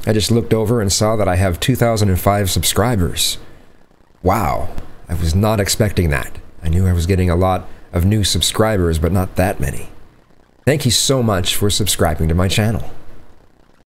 I just looked over and saw that I have 2,005 subscribers. Wow, I was not expecting that. I knew I was getting a lot of new subscribers, but not that many. Thank you so much for subscribing to my channel.